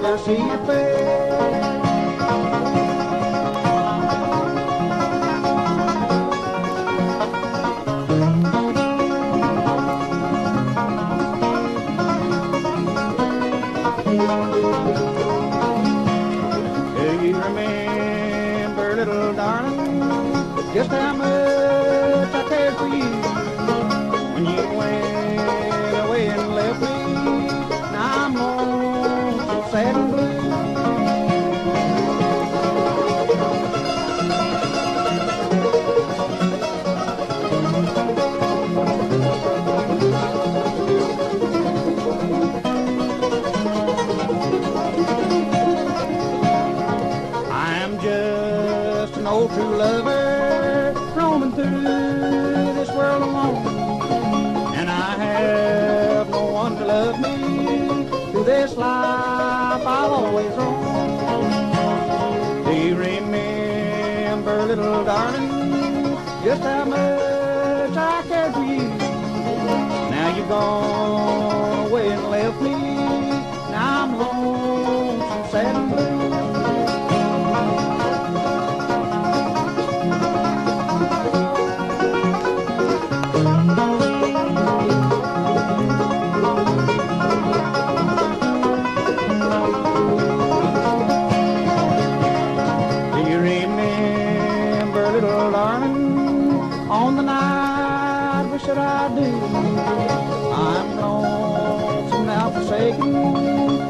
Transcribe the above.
never see your face. Do you remember, little darling, just how much I cared for you when you went away and left me? Now I'm lonesome, sad and blue. Just an old true lover roaming through this world alone, and I have no one to love me through this life I've always roamed. Do you remember, little darling, just how much I cared for you? Now you've gone away and left me. Now I'm lonesome, sad and blue. Little darling, on the night, what should I do? I'm lonesome now, forsaken,